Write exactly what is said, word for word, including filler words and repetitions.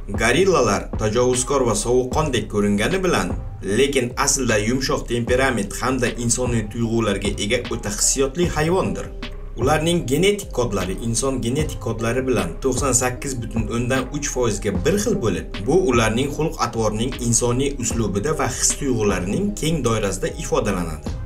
Gorillalar tajovuzkor va sovuqqondek ko'ringani bilan, lekin aslida yumshoq temperament hamda insoniy tuyg'ularga ega o'ta hissiyotli hayvondir. Ularning genetik kodlari inson genetik kodlari bilan to'qson sakkiz butun o'ndan uch foiz ga bir xil bo'lib, bu ularning xulq-atvorining insoniy uslubida va his-tuyg'ularining keng doirasida ifodalanadi.